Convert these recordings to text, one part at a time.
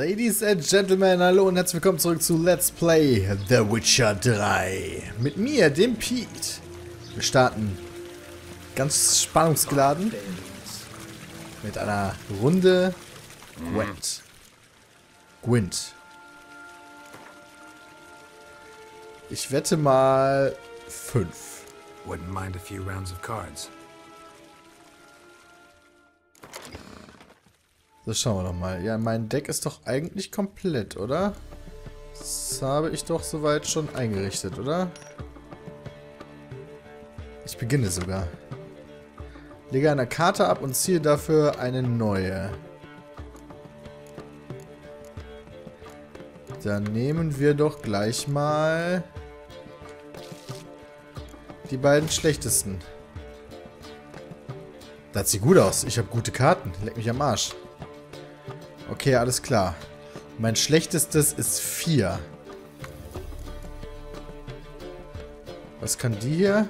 Ladies and Gentlemen, hallo und herzlich willkommen zurück zu Let's Play The Witcher 3. Mit mir, dem Pete. Wir starten ganz spannungsgeladen mit einer Runde Gwent. Ich wette mal 5. Wouldn't mind a few rounds of cards. So, schauen wir doch mal. Ja, mein Deck ist doch eigentlich komplett, oder? Das habe ich doch soweit schon eingerichtet, oder? Ich beginne sogar. Lege eine Karte ab und ziehe dafür eine neue. Dann nehmen wir doch gleich mal die beiden schlechtesten. Das sieht gut aus. Ich habe gute Karten. Leck mich am Arsch. Okay, alles klar. Mein schlechtestes ist 4. Was kann die hier?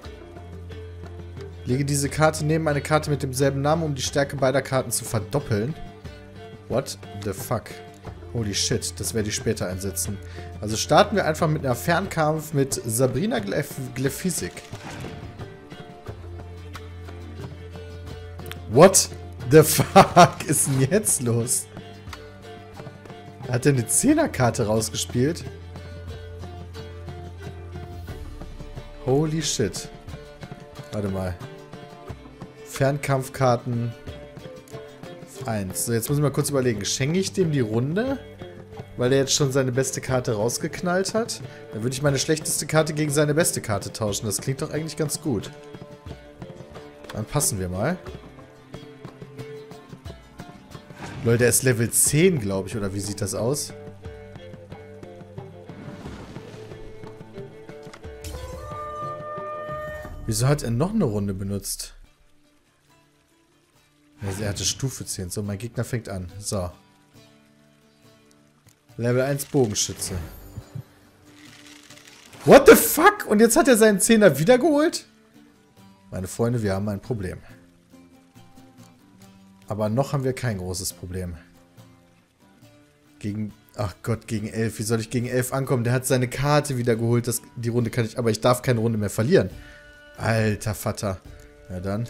Lege diese Karte neben eine Karte mit demselben Namen, um die Stärke beider Karten zu verdoppeln. What the fuck? Holy shit, das werde ich später einsetzen. Also starten wir einfach mit einer Fernkampf mit Sabrina Glefisik. What the fuck ist denn jetzt los? Hat er eine 10er-Karte rausgespielt? Holy shit. Warte mal. Fernkampfkarten 1. So, jetzt muss ich mal kurz überlegen. Schenke ich dem die Runde? Weil er jetzt schon seine beste Karte rausgeknallt hat? Dann würde ich meine schlechteste Karte gegen seine beste Karte tauschen. Das klingt doch eigentlich ganz gut. Dann passen wir mal. Leute, der ist Level 10, glaube ich, oder wie sieht das aus? Wieso hat er noch eine Runde benutzt? Also er hatte Stufe 10. So, mein Gegner fängt an. So. Level 1 Bogenschütze. What the fuck? Und jetzt hat er seinen 10er wiedergeholt? Meine Freunde, wir haben ein Problem. Aber noch haben wir kein großes Problem. Ach Gott, gegen 11. Wie soll ich gegen 11 ankommen? Der hat seine Karte wieder geholt. Die Runde kann ich... Aber ich darf keine Runde mehr verlieren. Alter Vater. Ja dann.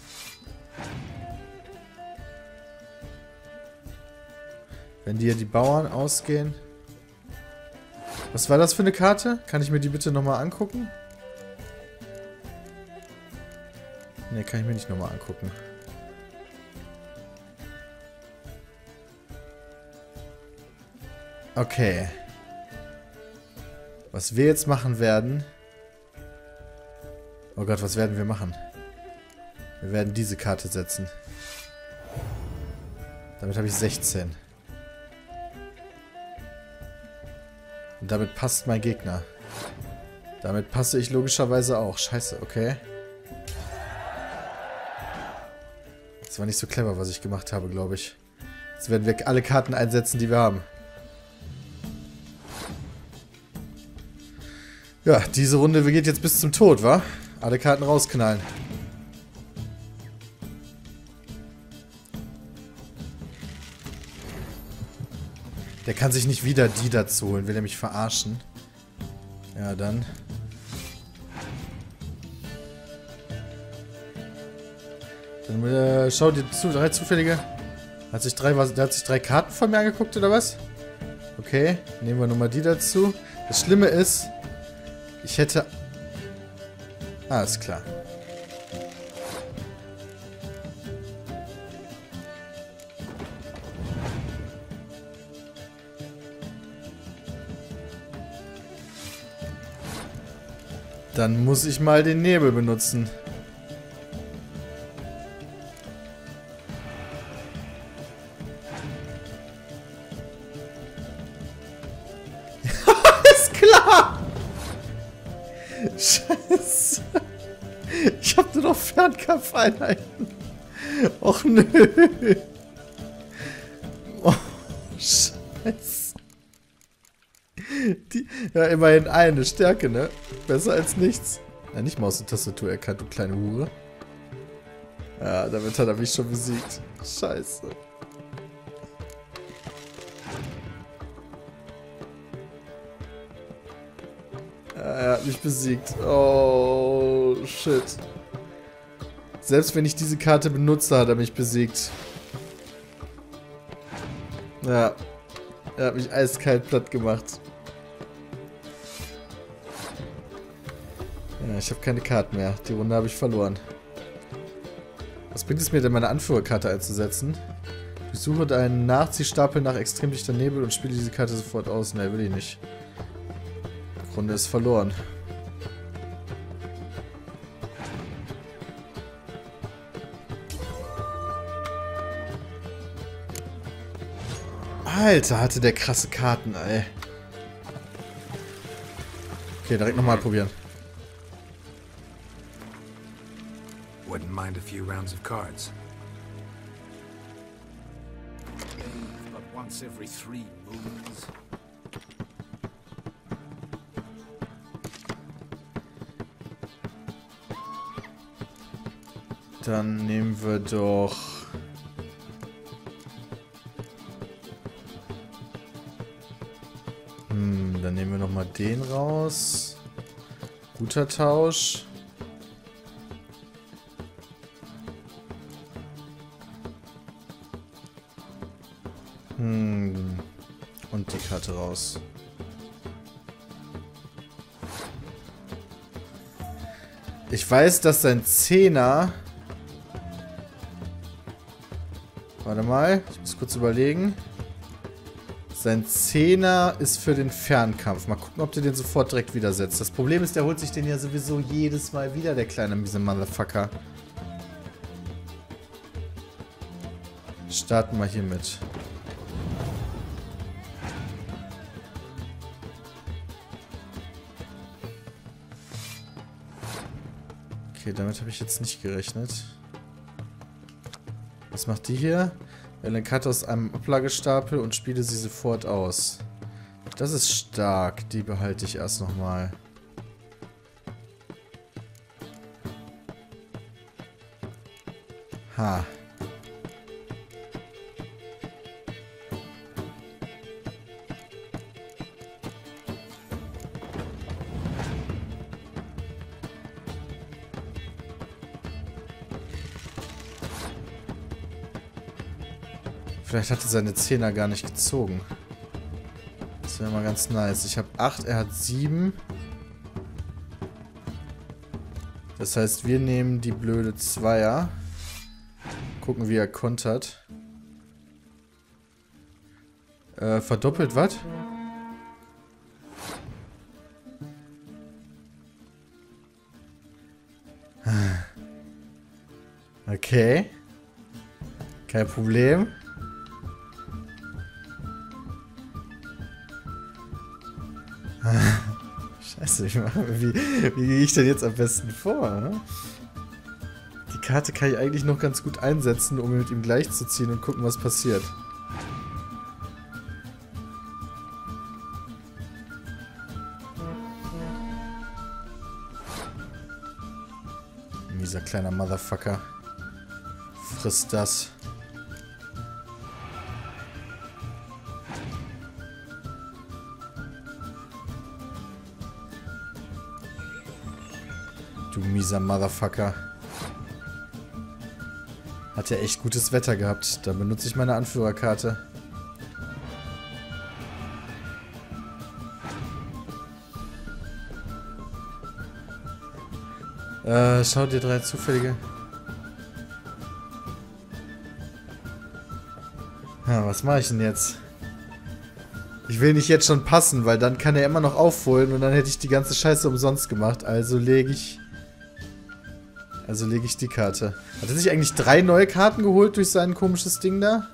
Wenn dir die Bauern ausgehen. Was war das für eine Karte? Kann ich mir die bitte nochmal angucken? Ne, kann ich mir nicht nochmal angucken. Okay. Was wir jetzt machen werden... Oh Gott, was werden wir machen? Wir werden diese Karte setzen. Damit habe ich 16. Und damit passt mein Gegner. Damit passe ich logischerweise auch. Scheiße, okay. Das war nicht so clever, was ich gemacht habe, glaube ich. Jetzt werden wir alle Karten einsetzen, die wir haben. Ja, diese Runde geht jetzt bis zum Tod, wa? Alle Karten rausknallen. Der kann sich nicht wieder die dazu holen. Will er mich verarschen? Ja, dann. Dann schau dir zu, 3 zufällige. Der hat sich 3 Karten von mir angeguckt, oder was? Okay, nehmen wir nochmal die dazu. Das Schlimme ist, ich hätte... Ah, ist klar. Dann muss ich mal den Nebel benutzen. Ist klar! Scheiße. Ich hab nur noch Fernkampfeinheiten. Och nö. Oh, Scheiße. Ja, immerhin eine Stärke, ne? Besser als nichts. Ja, nicht Maus und Tastatur erkannt, du kleine Hure. Ja, damit hat er mich schon besiegt. Scheiße. hat mich besiegt. Oh, shit. Selbst wenn ich diese Karte benutze, hat er mich besiegt. Ja. Er hat mich eiskalt platt gemacht. Ja, ich habe keine Karten mehr. Die Runde habe ich verloren. Was bringt es mir denn, meine Anführerkarte einzusetzen? Ich suche einen Nachziehstapel nach extrem dichter Nebel und spiele diese Karte sofort aus. Ne, will ich nicht. Die Runde ist verloren. Alter, hatte der krasse Karten, ey. Okay, direkt nochmal probieren. Wouldn't mind a few rounds of cards. But once every 3 moons. Dann nehmen wir doch... Dann nehmen wir nochmal den raus. Guter Tausch. Und die Karte raus. Ich weiß, dass sein Zehner... Warte mal, ich muss kurz überlegen. Sein Zehner ist für den Fernkampf. Mal gucken, ob der den sofort direkt wieder setzt. Das Problem ist, der holt sich den ja sowieso jedes Mal wieder, der kleine miese Motherfucker. Starten wir hier mit. Okay, damit habe ich jetzt nicht gerechnet. Was macht die hier? Wähle eine Karte aus einem Ablagestapel und spiele sie sofort aus. Das ist stark. Die behalte ich erst nochmal. Ha. Vielleicht hat er seine Zehner gar nicht gezogen. Das wäre mal ganz nice. Ich habe 8, er hat 7. Das heißt, wir nehmen die blöde Zweier. Gucken, wie er kontert. Verdoppelt was? Okay. Kein Problem. Scheiße, wie gehe ich denn jetzt am besten vor? Ne? Die Karte kann ich eigentlich noch ganz gut einsetzen, um mit ihm gleichzuziehen und gucken, was passiert. Dieser kleiner Motherfucker. Frisst das. Du mieser Motherfucker. Hat ja echt gutes Wetter gehabt. Da benutze ich meine Anführerkarte. Schau dir 3 zufällige. Ja, was mache ich denn jetzt? Ich will nicht jetzt schon passen, weil dann kann er immer noch aufholen und dann hätte ich die ganze Scheiße umsonst gemacht. Also lege ich die Karte. Hat er sich eigentlich 3 neue Karten geholt durch sein komisches Ding da?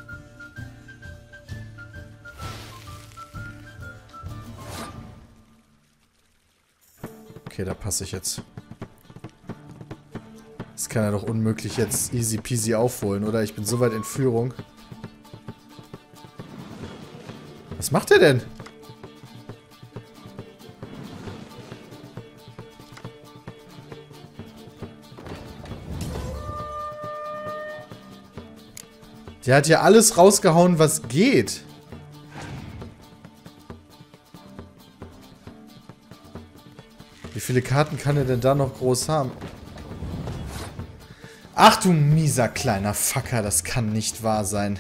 Okay, da passe ich jetzt. Das kann er doch unmöglich jetzt easy peasy aufholen, oder? Ich bin so weit in Führung. Was macht er denn? Der hat ja alles rausgehauen, was geht. viele Karten kann er denn da noch groß haben? Ach du mieser kleiner Fucker, das kann nicht wahr sein.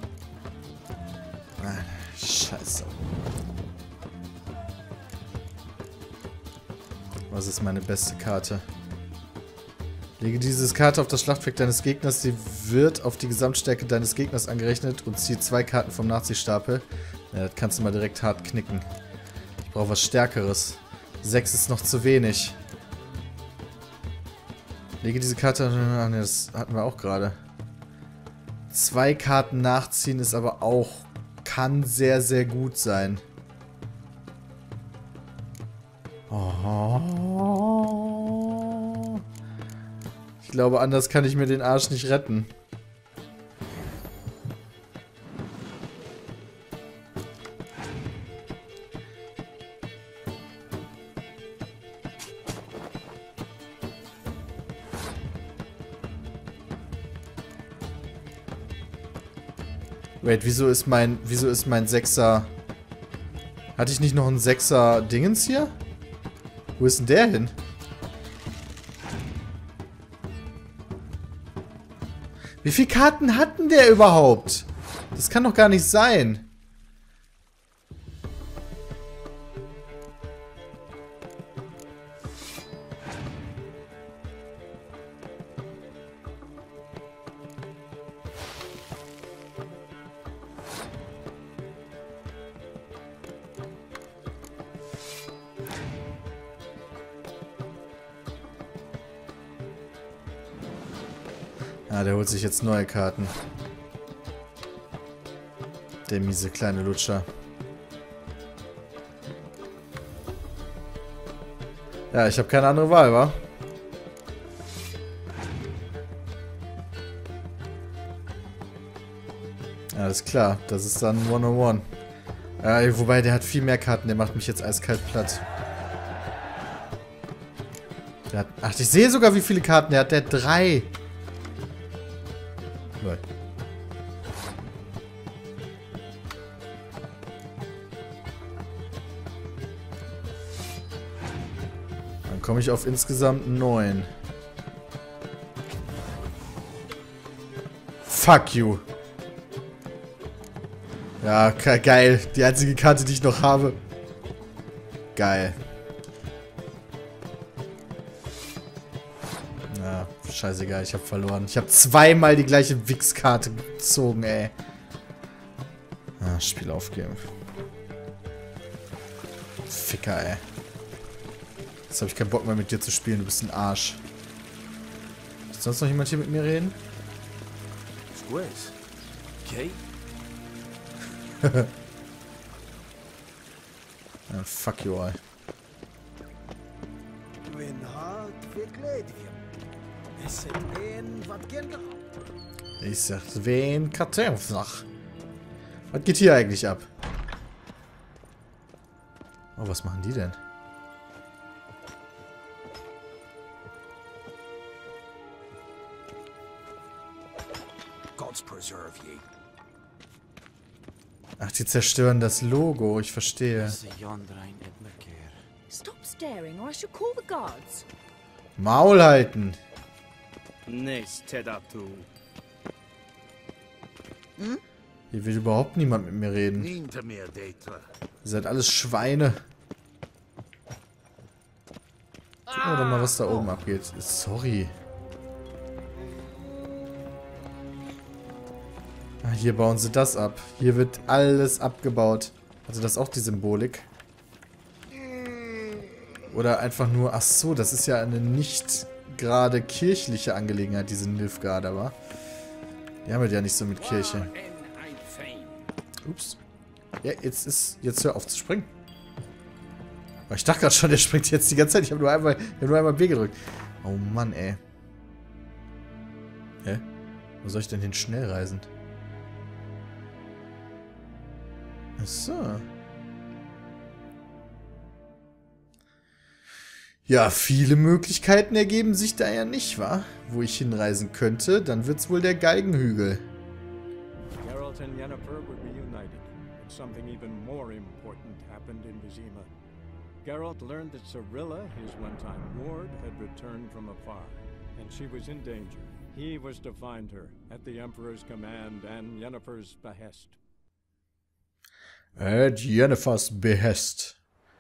Ah, Scheiße. Was ist meine beste Karte? Lege diese Karte auf das Schlachtfeld deines Gegners. Sie wird auf die Gesamtstärke deines Gegners angerechnet und ziehe 2 Karten vom Nachziehstapel. Ja, das kannst du mal direkt hart knicken. Ich brauche was Stärkeres. 6 ist noch zu wenig. Lege diese Karte... Ach ne, das hatten wir auch gerade. 2 Karten nachziehen ist aber auch... Kann sehr, sehr gut sein. Oh. Ich glaube, anders kann ich mir den Arsch nicht retten. Wait, wieso ist mein Sechser... Hatte ich nicht noch einen Sechser Dingens hier? Wo ist denn der hin? Wie viele Karten hatten der überhaupt? Das kann doch gar nicht sein. Ah, der holt sich jetzt neue Karten. Der miese kleine Lutscher. Ja, ich habe keine andere Wahl, wa? Ja, alles klar. Das ist dann One-on-One. Wobei, der hat viel mehr Karten. Der macht mich jetzt eiskalt platt. Der hat, ach, ich sehe sogar, wie viele Karten der hat. Der hat 3. Lol. Dann komme ich auf insgesamt 9. Fuck you. Ja, geil. Die einzige Karte, die ich noch habe. Geil. Ja, scheißegal, ich habe verloren. Ich habe zweimal die gleiche Wix-Karte gezogen, ey. Ah, Spiel aufgeben. Ficker, ey. Jetzt habe ich keinen Bock mehr mit dir zu spielen, du bist ein Arsch. Ist sonst noch jemand hier mit mir reden? Squiz. Okay. Ja, fuck you all. Ich sag, wen Kartoffelsache. Was geht hier eigentlich ab? Oh, was machen die denn? Gods preserve ye. Ach, die zerstören das Logo, ich verstehe. Stop staring or I shall call the guards. Maul halten. Hier will überhaupt niemand mit mir reden. Ihr seid alles Schweine. Gucken wir doch mal, was da oben abgeht. Sorry. Ah, hier bauen sie das ab. Hier wird alles abgebaut. Also das ist auch die Symbolik. Oder einfach nur... Ach so, das ist ja eine nicht gerade kirchliche Angelegenheit, diese Nilfgaard, aber... Die haben wir ja nicht so mit Kirche. Ups. Ja, jetzt hör auf zu springen. Aber ich dachte gerade schon, der springt jetzt die ganze Zeit. Ich habe nur einmal B gedrückt. Oh Mann, ey. Hä? Wo soll ich denn hin schnell reisen? Achso. Ja, viele Möglichkeiten ergeben sich da ja nicht, wa? Wo ich hinreisen könnte, dann wird's wohl der Galgenhügel. Geralt and Yennefer were reunited, but something even more important happened in Vizima. Geralt learned that Cirilla, his one-time ward, had returned from afar, and she was in danger. He was to find her at the Emperor's command and Yennefer's behest. At Yennefer's behest.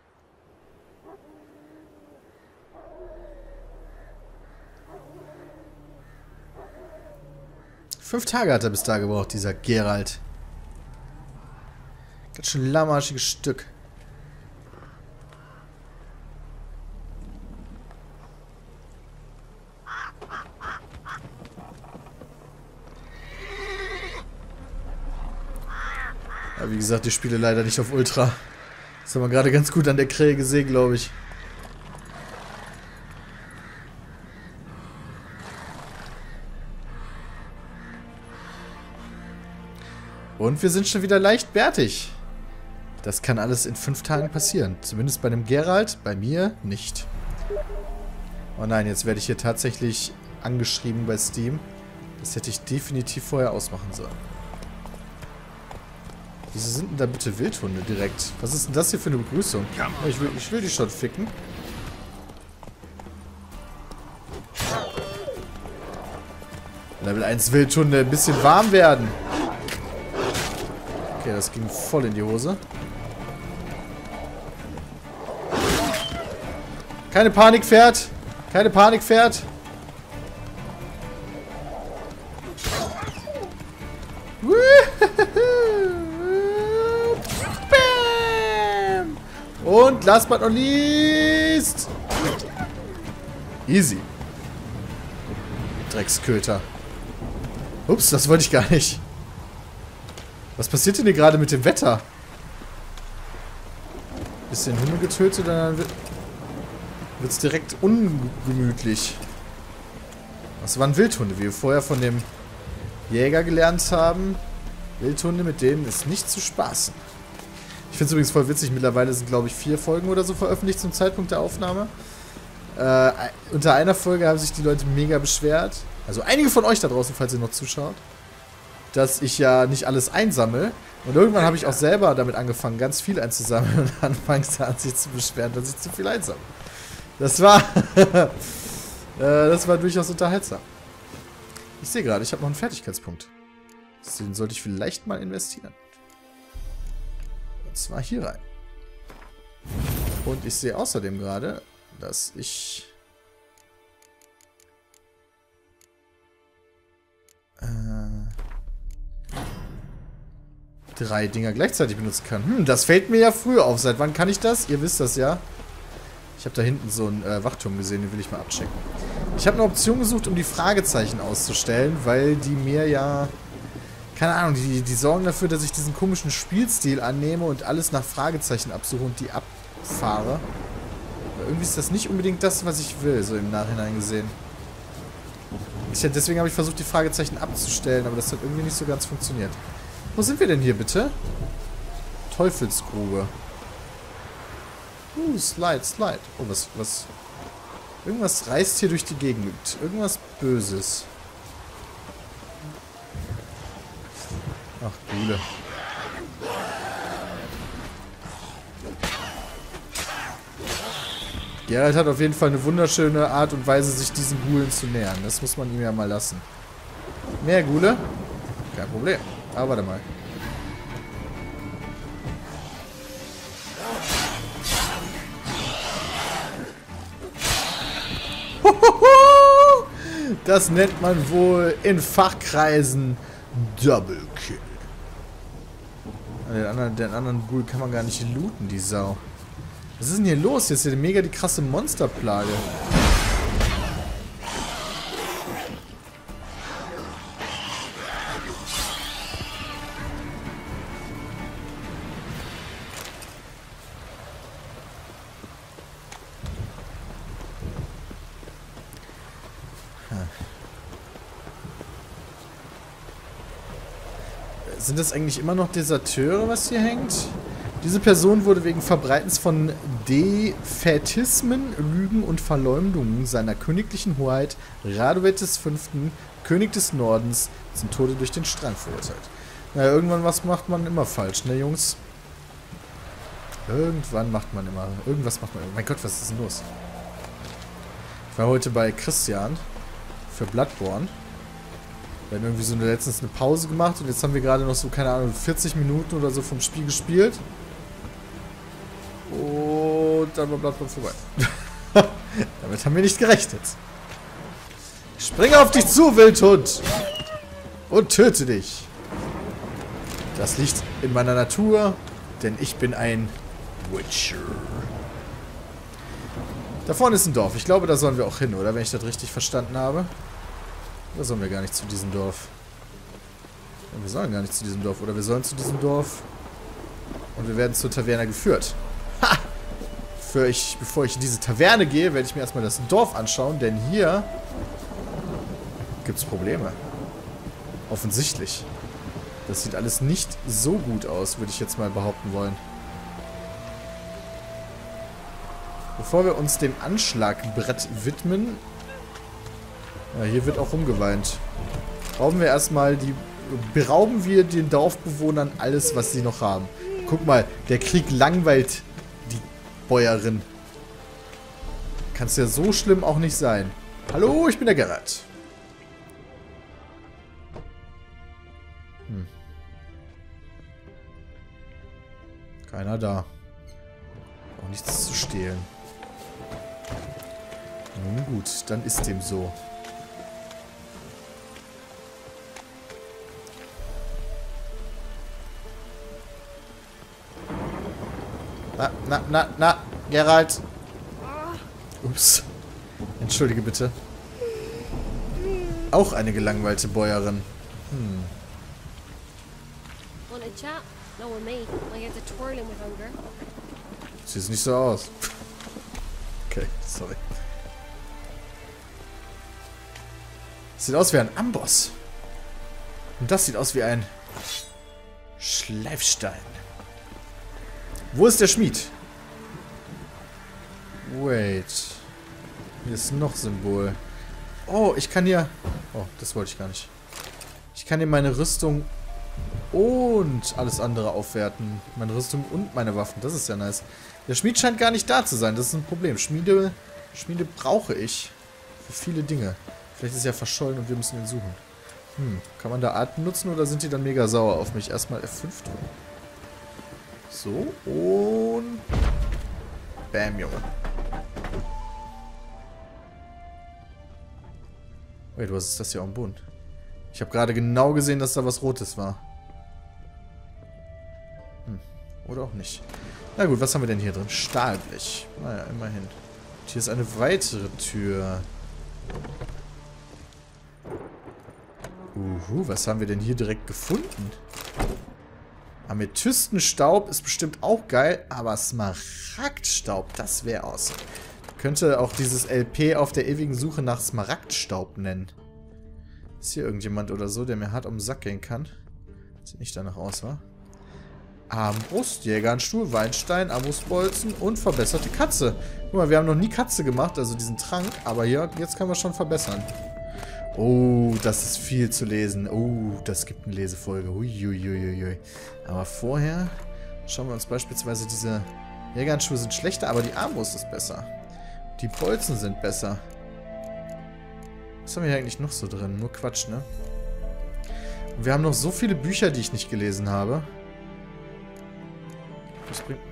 Fünf Tage hat er bis da gebraucht, dieser Geralt. Ganz schön lahmarschiges Stück. Ja, wie gesagt, ich spiele leider nicht auf Ultra. Das haben wir gerade ganz gut an der Krähe gesehen, glaube ich. Und wir sind schon wieder leicht bärtig. Das kann alles in 5 Tagen passieren. Zumindest bei dem Geralt, bei mir nicht. Oh nein, jetzt werde ich hier tatsächlich angeschrieben bei Steam. Das hätte ich definitiv vorher ausmachen sollen. Wieso sind denn da bitte Wildhunde direkt? Was ist denn das hier für eine Begrüßung? Ich will die schon ficken. Level 1 Wildhunde, ein bisschen warm werden. Okay, das ging voll in die Hose. Keine Panik, Pferd! Keine Panik, Pferd! Bam! Und last but not least! Easy. Drecksköter. Ups, das wollte ich gar nicht. Was passiert denn hier gerade mit dem Wetter? Bisschen Hunde getötet, dann wird es direkt ungemütlich. Das waren Wildhunde, wie wir vorher von dem Jäger gelernt haben. Wildhunde, mit denen ist nicht zu spaßen. Ich finde es übrigens voll witzig, mittlerweile sind, glaube ich, 4 Folgen oder so veröffentlicht zum Zeitpunkt der Aufnahme. Unter einer Folge haben sich die Leute mega beschwert. Also einige von euch da draußen, falls ihr noch zuschaut, dass ich ja nicht alles einsammle. Und irgendwann habe ich auch selber damit angefangen, ganz viel einzusammeln. Und anfangs an sich zu beschweren, dass ich zu viel einsammle. Das war das war durchaus unterhaltsam. Ich sehe gerade, ich habe noch einen Fertigkeitspunkt. Den sollte ich vielleicht mal investieren. Und zwar hier rein. Und ich sehe außerdem gerade, dass ich 3 Dinger gleichzeitig benutzen kann. Das fällt mir ja früh auf. Seit wann kann ich das? Ihr wisst das ja. Ich habe da hinten so einen Wachturm gesehen, den will ich mal abchecken. Ich habe eine Option gesucht, um die Fragezeichen auszustellen, weil die mir ja... Keine Ahnung, die sorgen dafür, dass ich diesen komischen Spielstil annehme und alles nach Fragezeichen absuche und die abfahre. Aber irgendwie ist das nicht unbedingt das, was ich will, so im Nachhinein gesehen. Deswegen habe ich versucht, die Fragezeichen abzustellen, aber das hat irgendwie nicht so ganz funktioniert. Wo sind wir denn hier, bitte? Teufelsgrube. Slide, Slide. Oh, was... Irgendwas reißt hier durch die Gegend. Irgendwas Böses. Ach, Gule. Geralt hat auf jeden Fall eine wunderschöne Art und Weise, sich diesen Gulen zu nähern. Das muss man ihm ja mal lassen. Mehr Gule? Kein Problem. Aber warte mal. Das nennt man wohl in Fachkreisen Double Kill. Den anderen Ghoul kann man gar nicht looten, die Sau. Was ist denn hier los? Jetzt ist hier mega die krasse Monsterplage. Sind das eigentlich immer noch Deserteure, was hier hängt? Diese Person wurde wegen Verbreitens von Defätismen, Lügen und Verleumdungen seiner königlichen Hoheit Radovid V., König des Nordens, zum Tode durch den Strang verurteilt. Naja, irgendwann was macht man immer falsch, ne Jungs? Irgendwann macht man immer... Irgendwas macht man... Oh mein Gott, was ist denn los? Ich war heute bei Christian für Bloodborne. Wir haben irgendwie so letztens eine Pause gemacht und jetzt haben wir gerade noch so, keine Ahnung, 40 Minuten oder so vom Spiel gespielt. Und dann war Bloodborne vorbei. Damit haben wir nicht gerechnet. Ich springe auf dich zu, Wildhund! Und töte dich. Das liegt in meiner Natur, denn ich bin ein Witcher. Da vorne ist ein Dorf. Ich glaube, da sollen wir auch hin, oder? Wenn ich das richtig verstanden habe. Oder sollen wir gar nicht zu diesem Dorf? Ja, wir sollen gar nicht zu diesem Dorf. Oder wir sollen zu diesem Dorf. Und wir werden zur Taverne geführt. Ha! Bevor ich in diese Taverne gehe, werde ich mir erstmal das Dorf anschauen, denn hier gibt es Probleme. Offensichtlich. Das sieht alles nicht so gut aus, würde ich jetzt mal behaupten wollen. Bevor wir uns dem Anschlagbrett widmen... Ja, hier wird auch rumgeweint. Berauben wir den Dorfbewohnern alles, was sie noch haben. Guck mal, der Krieg langweilt die Bäuerin. Kann's ja so schlimm auch nicht sein. Hallo, ich bin der Geralt. Keiner da. Auch nichts zu stehlen. Nun gut, dann ist dem so. Na, Geralt. Ups. Entschuldige bitte. Auch eine gelangweilte Bäuerin. Want to chat? No, with me. My head's a twirling with hunger. Sieht nicht so aus. Okay, sorry. Sieht aus wie ein Amboss. Und das sieht aus wie ein Schleifstein. Wo ist der Schmied? Wait. Hier ist noch Symbol. Oh, ich kann hier... Oh, das wollte ich gar nicht. Ich kann hier meine Rüstung und alles andere aufwerten. Meine Rüstung und meine Waffen. Das ist ja nice. Der Schmied scheint gar nicht da zu sein. Das ist ein Problem. Schmiede brauche ich für viele Dinge. Vielleicht ist er verschollen und wir müssen ihn suchen. Kann man da Arten nutzen oder sind die dann mega sauer auf mich? Erstmal F5 drücken. So, und... Bam, Junge. Wait, was ist das hier am Bund? Ich habe gerade genau gesehen, dass da was Rotes war. Oder auch nicht. Na gut, was haben wir denn hier drin? Stahlblech. Naja, immerhin. Und hier ist eine weitere Tür. Was haben wir denn hier direkt gefunden? Amethystenstaub ist bestimmt auch geil, aber Smaragdstaub, das wäre awesome. Könnte auch dieses LP auf der ewigen Suche nach Smaragdstaub nennen. Ist hier irgendjemand oder so, der mir hart um den Sack gehen kann? Sieht nicht danach aus, wa? Armbrust, Jägerstuhl, Weinstein, Armbrustbolzen und verbesserte Katze. Guck mal, wir haben noch nie Katze gemacht, also diesen Trank, aber hier, jetzt können wir schon verbessern. Oh, das ist viel zu lesen. Oh, das gibt eine Lesefolge. Uiuiuiui. Aber vorher schauen wir uns beispielsweise diese Jägerhandschuhe sind schlechter, aber die Armbrust ist besser. Die Bolzen sind besser. Was haben wir hier eigentlich noch so drin? Nur Quatsch, ne? Und wir haben noch so viele Bücher, die ich nicht gelesen habe. Was bringt...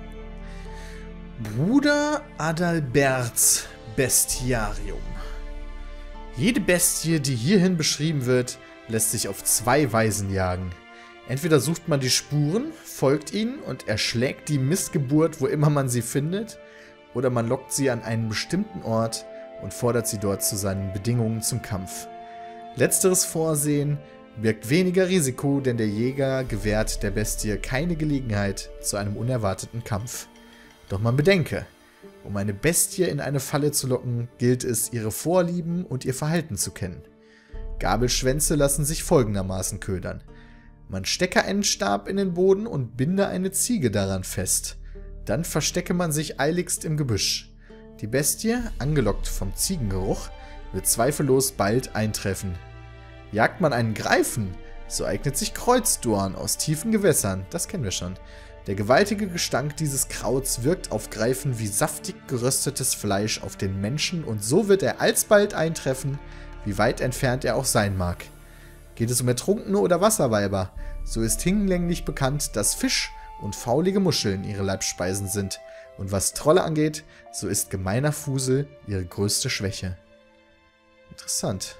Bruder Adalberts Bestiarium. Jede Bestie, die hierhin beschrieben wird, lässt sich auf zwei Weisen jagen. Entweder sucht man die Spuren, folgt ihnen und erschlägt die Missgeburt, wo immer man sie findet, oder man lockt sie an einen bestimmten Ort und fordert sie dort zu seinen Bedingungen zum Kampf. Letzteres Vorsehen birgt weniger Risiko, denn der Jäger gewährt der Bestie keine Gelegenheit zu einem unerwarteten Kampf. Doch man bedenke, um eine Bestie in eine Falle zu locken, gilt es, ihre Vorlieben und ihr Verhalten zu kennen. Gabelschwänze lassen sich folgendermaßen ködern. Man stecke einen Stab in den Boden und binde eine Ziege daran fest. Dann verstecke man sich eiligst im Gebüsch. Die Bestie, angelockt vom Ziegengeruch, wird zweifellos bald eintreffen. Jagt man einen Greifen, so eignet sich Kreuzdorn aus tiefen Gewässern. Das kennen wir schon. Der gewaltige Gestank dieses Krauts wirkt auf Greifen wie saftig geröstetes Fleisch auf den Menschen und so wird er alsbald eintreffen, wie weit entfernt er auch sein mag. Geht es um Ertrunkene oder Wasserweiber, so ist hinlänglich bekannt, dass Fisch und faulige Muscheln ihre Leibspeisen sind. Und was Trolle angeht, so ist gemeiner Fusel ihre größte Schwäche. Interessant.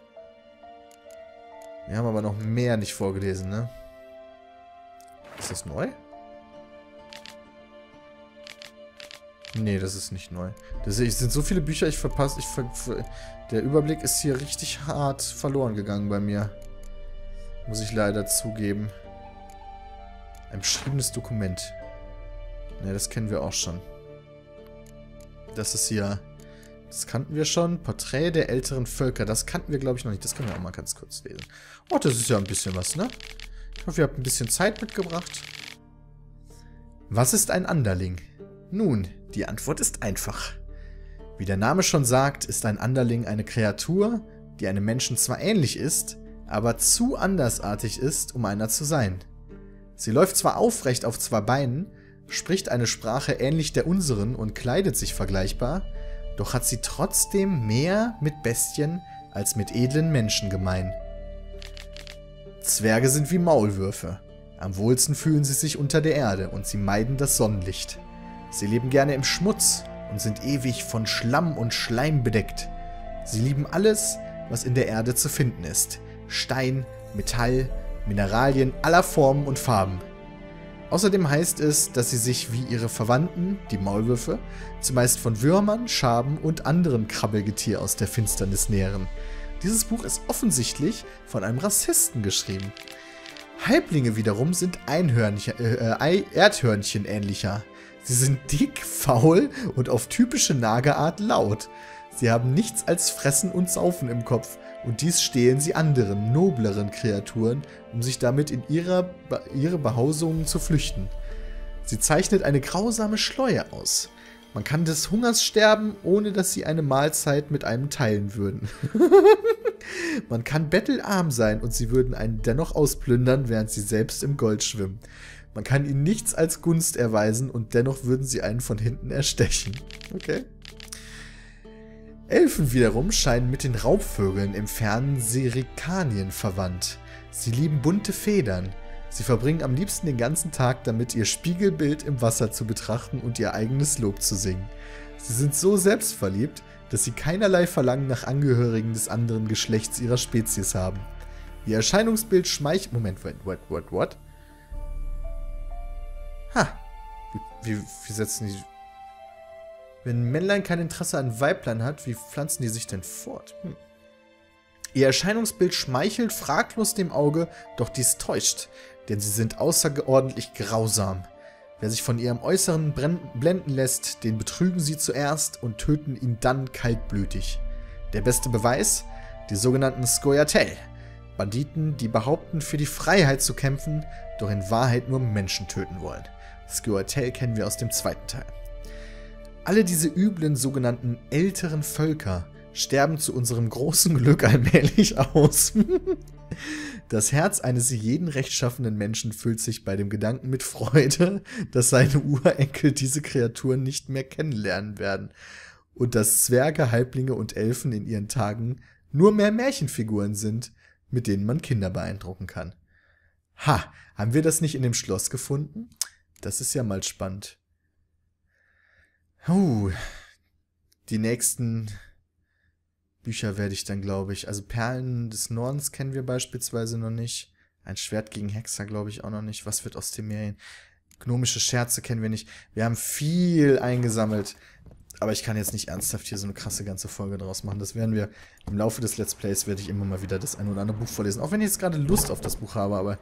Wir haben aber noch mehr nicht vorgelesen, ne? Ist das neu? Nee, das ist nicht neu. Es sind so viele Bücher, ich verpasse. Der Überblick ist hier richtig hart verloren gegangen bei mir. Muss ich leider zugeben. Ein beschriebenes Dokument. Ne, das kennen wir auch schon. Das ist hier... Das kannten wir schon. Porträt der älteren Völker. Das kannten wir, glaube ich, noch nicht. Das können wir auch mal ganz kurz lesen. Oh, das ist ja ein bisschen was, ne? Ich hoffe, ihr habt ein bisschen Zeit mitgebracht. Was ist ein Anderling? Nun, die Antwort ist einfach. Wie der Name schon sagt, ist ein Anderling eine Kreatur, die einem Menschen zwar ähnlich ist, aber zu andersartig ist, um einer zu sein. Sie läuft zwar aufrecht auf zwei Beinen, spricht eine Sprache ähnlich der unseren und kleidet sich vergleichbar, doch hat sie trotzdem mehr mit Bestien als mit edlen Menschen gemein. Zwerge sind wie Maulwürfe. Am wohlsten fühlen sie sich unter der Erde und sie meiden das Sonnenlicht. Sie leben gerne im Schmutz und sind ewig von Schlamm und Schleim bedeckt. Sie lieben alles, was in der Erde zu finden ist. Stein, Metall, Mineralien aller Formen und Farben. Außerdem heißt es, dass sie sich wie ihre Verwandten, die Maulwürfe, zumeist von Würmern, Schaben und anderen Krabbelgetier aus der Finsternis nähren. Dieses Buch ist offensichtlich von einem Rassisten geschrieben. Halblinge wiederum sind Erdhörnchen ähnlicher. Sie sind dick, faul und auf typische Nagerart laut. Sie haben nichts als Fressen und Saufen im Kopf und dies stehlen sie anderen, nobleren Kreaturen, um sich damit in ihre Behausungen zu flüchten. Sie zeichnet eine grausame Schleue aus. Man kann des Hungers sterben, ohne dass sie eine Mahlzeit mit einem teilen würden. Man kann bettelarm sein und sie würden einen dennoch ausplündern, während sie selbst im Gold schwimmen. Man kann ihnen nichts als Gunst erweisen und dennoch würden sie einen von hinten erstechen. Okay. Elfen wiederum scheinen mit den Raubvögeln im fernen Serikanien verwandt. Sie lieben bunte Federn. Sie verbringen am liebsten den ganzen Tag damit, ihr Spiegelbild im Wasser zu betrachten und ihr eigenes Lob zu singen. Sie sind so selbstverliebt, dass sie keinerlei Verlangen nach Angehörigen des anderen Geschlechts ihrer Spezies haben. Ihr Erscheinungsbild schmeichelt... Moment, what? Ha! Wie setzen die... Wenn ein Männlein kein Interesse an Weiblein hat, wie pflanzen die sich denn fort? Ihr Erscheinungsbild schmeichelt fraglos dem Auge, doch dies täuscht, denn sie sind außerordentlich grausam. Wer sich von ihrem Äußeren blenden lässt, den betrügen sie zuerst und töten ihn dann kaltblütig. Der beste Beweis? Die sogenannten Scoia'tael, Banditen, die behaupten, für die Freiheit zu kämpfen, doch in Wahrheit nur Menschen töten wollen. Scoia'tael kennen wir aus dem zweiten Teil. Alle diese üblen sogenannten älteren Völker sterben zu unserem großen Glück allmählich aus. Das Herz eines jeden rechtschaffenen Menschen füllt sich bei dem Gedanken mit Freude, dass seine Urenkel diese Kreaturen nicht mehr kennenlernen werden und dass Zwerge, Halblinge und Elfen in ihren Tagen nur mehr Märchenfiguren sind, mit denen man Kinder beeindrucken kann. Ha, haben wir das nicht in dem Schloss gefunden? Das ist ja mal spannend. Die nächsten Bücher werde ich dann, glaube ich... Also Perlen des Nordens kennen wir beispielsweise noch nicht. Ein Schwert gegen Hexer, glaube ich, auch noch nicht. Was wird aus Temerien? Gnomische Scherze kennen wir nicht. Wir haben viel eingesammelt. Aber ich kann jetzt nicht ernsthaft hier so eine krasse ganze Folge draus machen. Das werden wir im Laufe des Let's Plays, werde ich immer mal wieder das ein oder andere Buch vorlesen. Auch wenn ich jetzt gerade Lust auf das Buch habe, aber...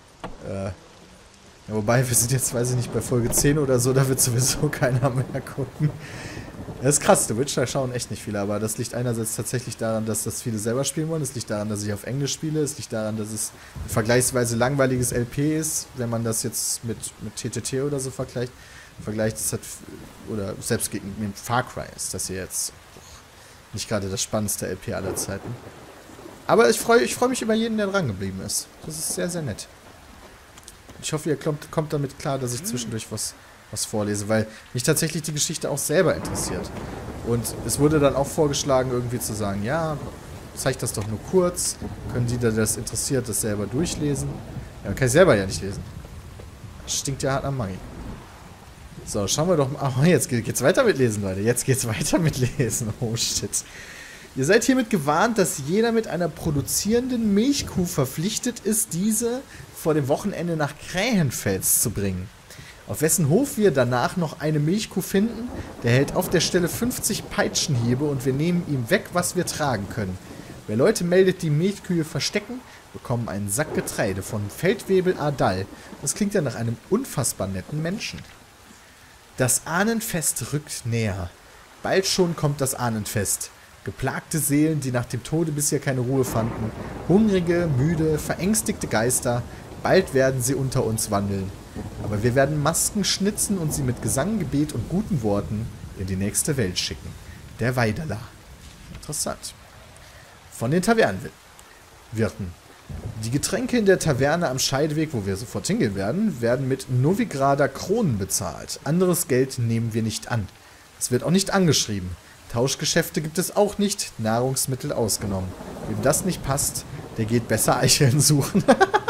Ja, wobei, wir sind jetzt, weiß ich nicht, bei Folge 10 oder so, da wird sowieso keiner mehr gucken. Das ist krass, The Witcher schauen echt nicht viele, aber das liegt einerseits tatsächlich daran, dass das viele selber spielen wollen, es liegt daran, dass ich auf Englisch spiele, es liegt daran, dass es ein vergleichsweise langweiliges LP ist, wenn man das jetzt mit TTT oder so vergleicht, es hat, oder selbst mit Far Cry ist das hier jetzt nicht gerade das spannendste LP aller Zeiten. Aber ich freu mich über jeden, der dran geblieben ist. Das ist sehr, sehr nett. Ich hoffe, ihr kommt damit klar, dass ich zwischendurch was vorlese, weil mich tatsächlich die Geschichte auch selber interessiert. Und es wurde dann auch vorgeschlagen, irgendwie zu sagen, ja, zeig das doch nur kurz. Können die, der das interessiert, das selber durchlesen? Ja, kann ich selber ja nicht lesen. Das stinkt ja hart am Mangel. So, schauen wir doch mal. Oh, jetzt geht's weiter mit Lesen, Leute. Jetzt geht's weiter mit Lesen. Oh, shit. Ihr seid hiermit gewarnt, dass jeder mit einer produzierenden Milchkuh verpflichtet ist, diese vor dem Wochenende nach Krähenfels zu bringen. Auf wessen Hof wir danach noch eine Milchkuh finden, der hält auf der Stelle 50 Peitschenhiebe und wir nehmen ihm weg, was wir tragen können. Wer Leute meldet, die Milchkühe verstecken, bekommen einen Sack Getreide von Feldwebel Adal. Das klingt ja nach einem unfassbar netten Menschen. Das Ahnenfest rückt näher. Bald schon kommt das Ahnenfest. Geplagte Seelen, die nach dem Tode bisher keine Ruhe fanden. Hungrige, müde, verängstigte Geister. Bald werden sie unter uns wandeln. Aber wir werden Masken schnitzen und sie mit Gesang, Gebet und guten Worten in die nächste Welt schicken. Der Weideler. Interessant. Von den Tavernenwirten. Die Getränke in der Taverne am Scheideweg, wo wir sofort hingehen werden mit Novigrader Kronen bezahlt. Anderes Geld nehmen wir nicht an. Es wird auch nicht angeschrieben. Tauschgeschäfte gibt es auch nicht, Nahrungsmittel ausgenommen. Wem das nicht passt, der geht besser Eicheln suchen.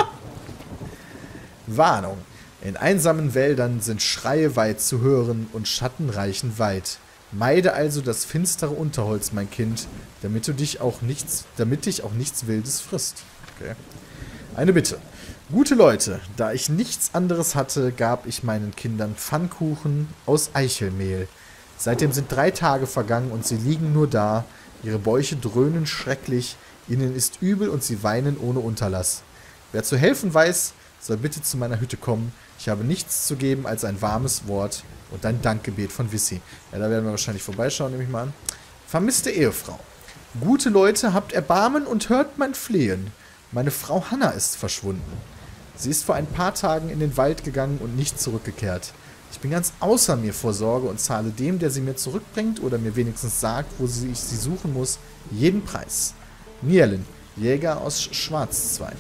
Warnung. In einsamen Wäldern sind Schreie weit zu hören und Schatten reichen weit. Meide also das finstere Unterholz, mein Kind, damit dich auch nichts Wildes frisst. Okay. Eine Bitte. Gute Leute, da ich nichts anderes hatte, gab ich meinen Kindern Pfannkuchen aus Eichelmehl. Seitdem sind 3 Tage vergangen und sie liegen nur da. Ihre Bäuche dröhnen schrecklich, ihnen ist übel und sie weinen ohne Unterlass. Wer zu helfen weiß, soll bitte zu meiner Hütte kommen. Ich habe nichts zu geben als ein warmes Wort und ein Dankgebet von Wissi. Ja, da werden wir wahrscheinlich vorbeischauen, nehme ich mal an. Vermisste Ehefrau. Gute Leute, habt Erbarmen und hört mein Flehen. Meine Frau Hanna ist verschwunden. Sie ist vor ein paar Tagen in den Wald gegangen und nicht zurückgekehrt. Ich bin ganz außer mir vor Sorge und zahle dem, der sie mir zurückbringt oder mir wenigstens sagt, wo ich sie suchen muss, jeden Preis. Nierlin, Jäger aus Schwarzzweig.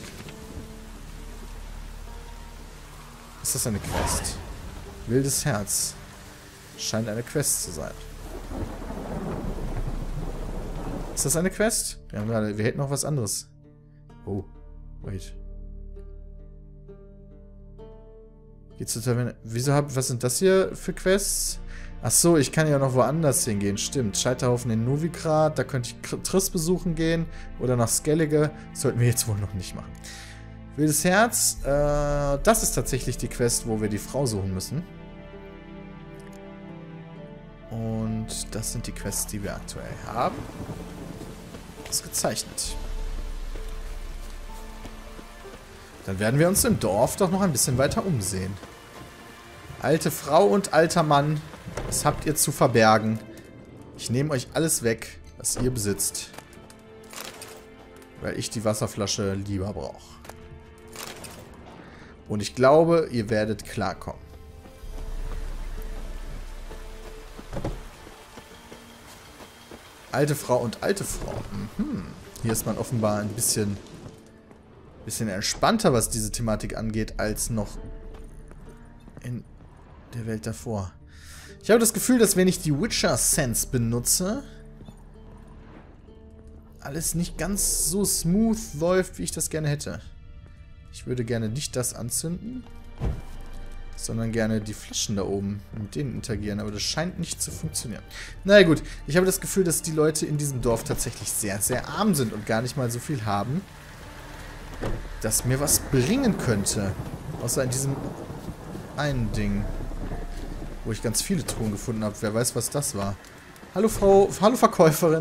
Ist das eine Quest? Wildes Herz. Scheint eine Quest zu sein. Ist das eine Quest? Wir hätten noch was anderes. Oh, wait. Geht's zur Taverne? Was sind das hier für Quests? Achso, ich kann ja noch woanders hingehen. Stimmt. Scheiterhaufen in Novigrad. Da könnte ich Triss besuchen gehen. Oder nach Skellige. Das sollten wir jetzt wohl noch nicht machen. Wildes Herz. Das ist tatsächlich die Quest, wo wir die Frau suchen müssen. Und das sind die Quests, die wir aktuell haben. Ausgezeichnet. Dann werden wir uns im Dorf doch noch ein bisschen weiter umsehen. Alte Frau und alter Mann, was habt ihr zu verbergen? Ich nehme euch alles weg, was ihr besitzt. Weil ich die Wasserflasche lieber brauche. Und ich glaube, ihr werdet klarkommen. Alte Frau und alte Frau. Hier ist man offenbar ein bisschen entspannter, was diese Thematik angeht, als noch in der Welt davor. Ich habe das Gefühl, dass wenn ich die Witcher Sense benutze, alles nicht ganz so smooth läuft, wie ich das gerne hätte. Ich würde gerne nicht das anzünden, sondern gerne die Flaschen da oben mit denen interagieren, aber das scheint nicht zu funktionieren. Na gut, ich habe das Gefühl, dass die Leute in diesem Dorf tatsächlich sehr, sehr arm sind und gar nicht mal so viel haben, das mir was bringen könnte. Außer in diesem einen Ding, wo ich ganz viele Truhen gefunden habe. Wer weiß, was das war. Hallo Verkäuferin.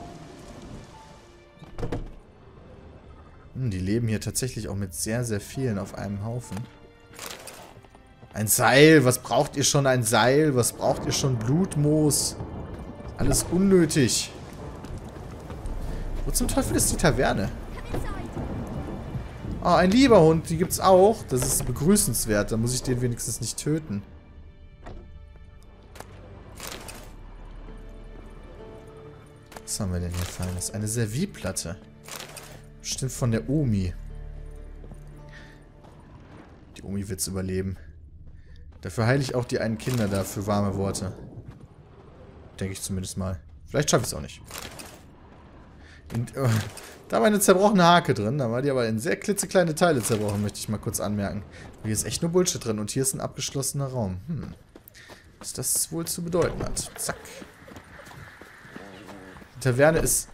Die leben hier tatsächlich auch mit sehr, sehr vielen auf einem Haufen. Ein Seil. Was braucht ihr schon ein Seil? Was braucht ihr schon Blutmoos? Alles unnötig. Wo zum Teufel ist die Taverne? Ah, ein lieber Hund. Die gibt's auch. Das ist begrüßenswert. Da muss ich den wenigstens nicht töten. Was haben wir denn hier Feines? Eine Servierplatte. Bestimmt von der Omi. Die Omi wird's überleben. Dafür heile ich auch die einen Kinder da für warme Worte. Denke ich zumindest mal. Vielleicht schaffe ich es auch nicht. Da war eine zerbrochene Hake drin. Da war die aber in sehr klitzekleine Teile zerbrochen, möchte ich mal kurz anmerken. Hier ist echt nur Bullshit drin. Und hier ist ein abgeschlossener Raum. Was das wohl zu bedeuten hat. Zack. Die Taverne ist...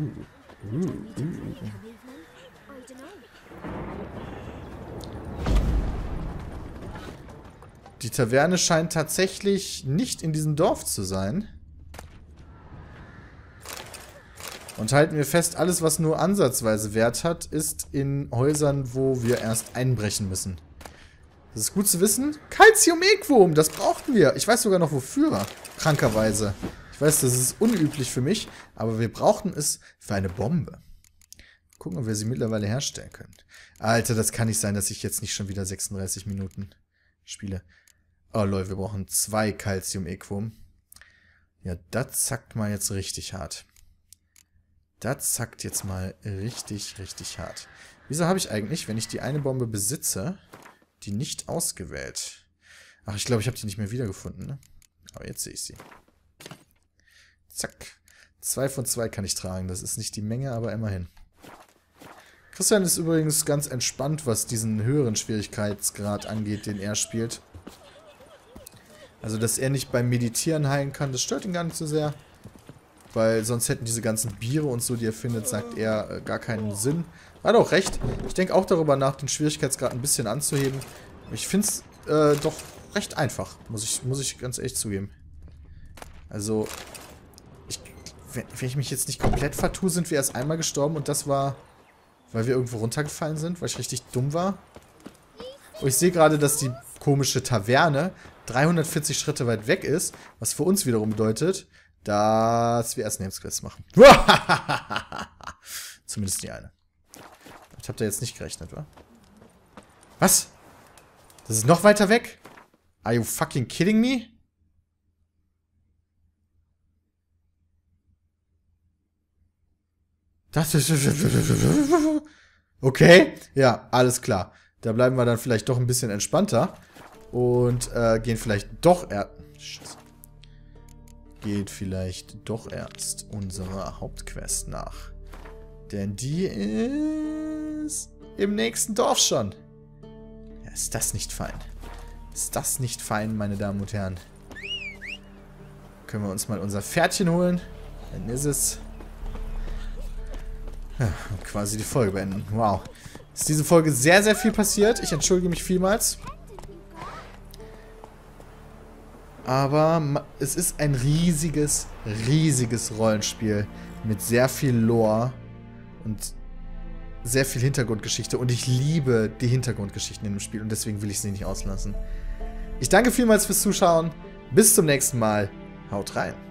Die Taverne scheint tatsächlich nicht in diesem Dorf zu sein. Und halten wir fest, alles, was nur ansatzweise Wert hat, ist in Häusern, wo wir erst einbrechen müssen. Das ist gut zu wissen. Calcium-Equum, das brauchten wir. Ich weiß sogar noch wofür. Krankerweise. Ich weiß, das ist unüblich für mich, aber wir brauchten es für eine Bombe. Gucken, ob wir sie mittlerweile herstellen können. Alter, das kann nicht sein, dass ich jetzt nicht schon wieder 36 Minuten spiele. Oh Leute, wir brauchen 2 Calcium-Equum. Ja, das zackt mal jetzt richtig hart. Das zackt jetzt mal richtig, richtig hart. Wieso habe ich eigentlich, wenn ich die eine Bombe besitze, die nicht ausgewählt? Ach, ich glaube, ich habe die nicht mehr wiedergefunden, ne? Aber jetzt sehe ich sie. Zack. 2 von 2 kann ich tragen. Das ist nicht die Menge, aber immerhin. Christian ist übrigens ganz entspannt, was diesen höheren Schwierigkeitsgrad angeht, den er spielt. Also, dass er nicht beim Meditieren heilen kann, das stört ihn gar nicht so sehr. Weil sonst hätten diese ganzen Biere und so, die er findet, sagt er, gar keinen Sinn. Hat auch recht. Ich denke auch darüber nach, den Schwierigkeitsgrad ein bisschen anzuheben. Ich finde es doch recht einfach, muss ich ganz ehrlich zugeben. Also, wenn ich mich jetzt nicht komplett vertue, sind wir erst einmal gestorben und das war, weil wir irgendwo runtergefallen sind, weil ich richtig dumm war. Und ich sehe gerade, dass die komische Taverne 340 Schritte weit weg ist, was für uns wiederum bedeutet, dass wir erst Namesquests machen. Zumindest die eine. Ich habe da jetzt nicht gerechnet, wa? Was? Das ist noch weiter weg? Are you fucking kidding me? Das ist... Okay, ja, alles klar. Da bleiben wir dann vielleicht doch ein bisschen entspannter. Und gehen vielleicht doch erst unserer Hauptquest nach. Denn die ist im nächsten Dorf schon. Ja, ist das nicht fein? Ist das nicht fein, meine Damen und Herren? Können wir uns mal unser Pferdchen holen? Dann ist es... Ja, und quasi die Folge beenden. Wow. Ist diese Folge sehr, sehr viel passiert. Ich entschuldige mich vielmals. Aber es ist ein riesiges, riesiges Rollenspiel mit sehr viel Lore und sehr viel Hintergrundgeschichte. Und ich liebe die Hintergrundgeschichten in dem Spiel und deswegen will ich sie nicht auslassen. Ich danke vielmals fürs Zuschauen. Bis zum nächsten Mal. Haut rein.